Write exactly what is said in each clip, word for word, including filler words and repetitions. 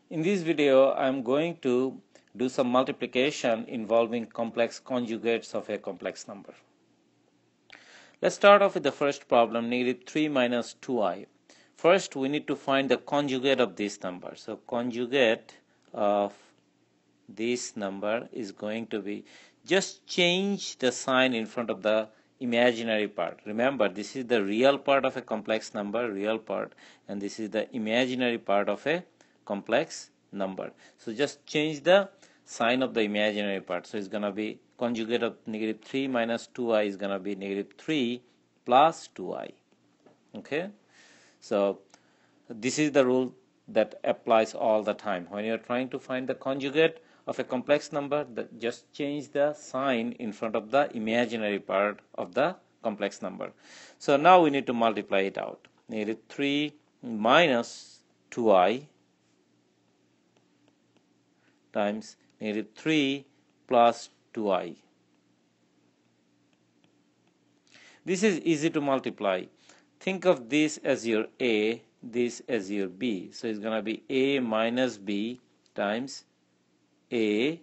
In this video, I am going to do some multiplication involving complex conjugates of a complex number. Let's start off with the first problem, negative three minus two i. First, we need to find the conjugate of this number. So, conjugate of this number is going to be, just change the sign in front of the imaginary part. Remember, this is the real part of a complex number, real part, and this is the imaginary part of a complex number. So just change the sign of the imaginary part. So it's going to be conjugate of negative three minus two i is going to be negative three plus two i. Okay, so this is the rule that applies all the time. When you're trying to find the conjugate of a complex number, that just change the sign in front of the imaginary part of the complex number. So now we need to multiply it out. Negative three minus two i times negative three plus two i. This is easy to multiply. Think of this as your a, this as your b. So it's going to be a minus b times a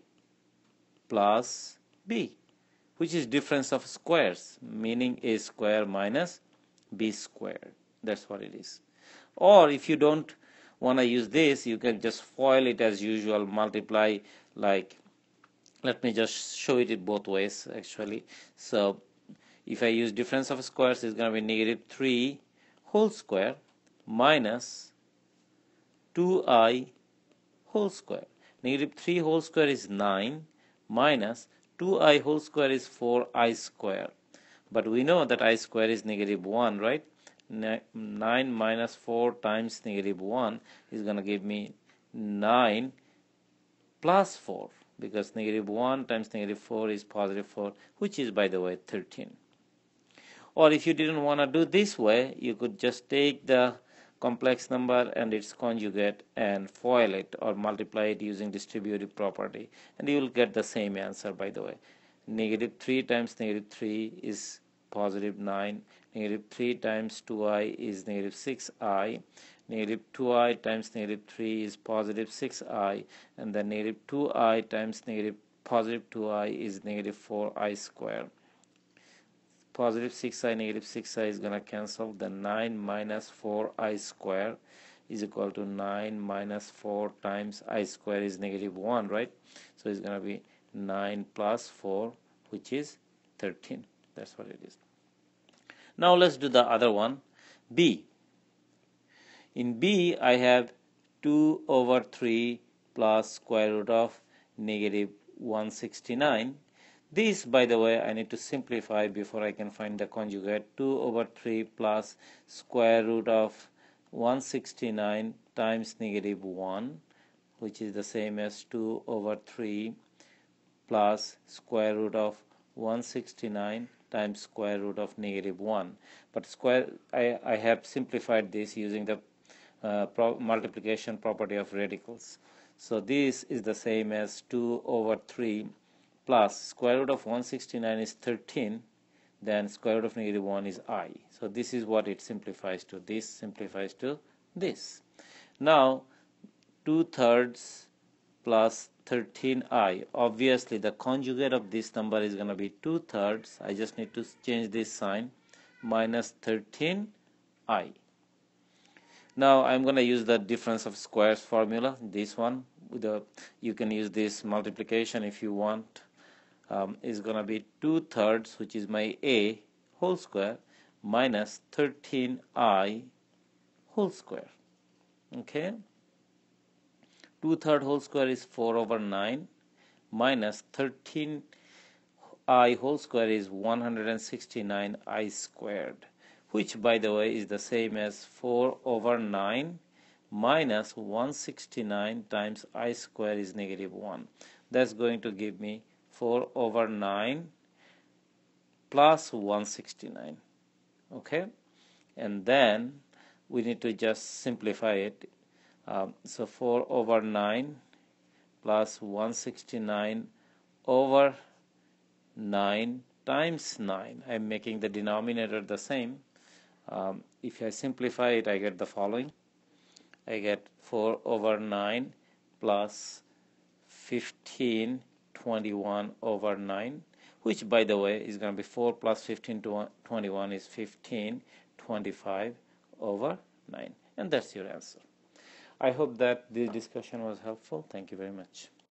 plus b, which is difference of squares, meaning a square minus b squared. That's what it is. Or if you don't want to use this, you can just FOIL it as usual, multiply, like, let me just show it in both ways actually. So if I use difference of squares, it's going to be negative three whole square minus two i whole square. Negative three whole square is nine minus two i whole square is four i square. But we know that I square is negative one, right? nine minus four times negative one is going to give me nine plus four, because negative one times negative four is positive four, which is, by the way, thirteen. Or if you didn't want to do this way, you could just take the complex number and its conjugate and FOIL it or multiply it using distributive property, and you will get the same answer, by the way. Negative three times negative three is positive nine, negative three times two i is negative six i, negative two i times negative three is positive six i, and then negative two i times negative positive two i is negative four i square. Positive six i, negative six i is going to cancel. The nine minus four i square is equal to nine minus four times I square is negative one, right? So it's going to be nine plus four, which is thirteen. That's what it is. Now let's do the other one, b. In b, I have two over three plus square root of negative one hundred sixty-nine. This, by the way, I need to simplify before I can find the conjugate. two over three plus square root of one hundred sixty-nine times negative one, which is the same as two over three plus square root of one hundred sixty-nine times square root of negative one. But square, I, I have simplified this using the uh, pro multiplication property of radicals. So this is the same as two over three plus square root of one hundred sixty-nine is thirteen, then square root of negative one is I. So this is what it simplifies to. This simplifies to this. Now two thirds plus thirteen i. Obviously the conjugate of this number is going to be two thirds. I just need to change this sign, minus thirteen i. Now I'm going to use the difference of squares formula, this one. With the, you can use this multiplication if you want. Um, is going to be two thirds, which is my a whole square, minus thirteen i whole square. Okay, two thirds whole square is four over nine, minus thirteen i whole square is one hundred sixty-nine i squared, which, by the way, is the same as four over nine minus one hundred sixty-nine times I square is negative one. That's going to give me four over nine plus one hundred sixty-nine. Okay, and then we need to just simplify it. Um, so four over nine plus one hundred sixty-nine over nine times nine. I am making the denominator the same. Um, if I simplify it, I get the following. I get four over nine plus fifteen twenty-one over nine, which by the way is going to be four plus fifteen twenty-one is fifteen twenty-five over nine, and that's your answer. I hope that this discussion was helpful. Thank you very much.